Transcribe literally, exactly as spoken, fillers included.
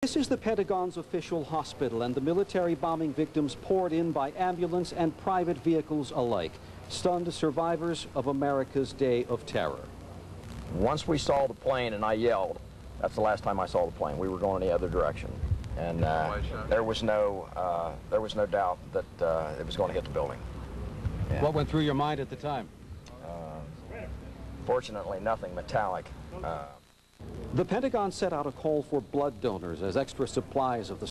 This is the Pentagon's official hospital, and the military bombing victims poured in by ambulance and private vehicles alike, stunned survivors of America's day of terror. Once we saw the plane and I yelled, that's the last time I saw the plane. We were going the other direction, and uh, there was no uh, there was no doubt that uh, it was going to hit the building. Yeah. What went through your mind at the time? Uh, fortunately, nothing metallic. Uh, The Pentagon set out a call for blood donors as extra supplies of the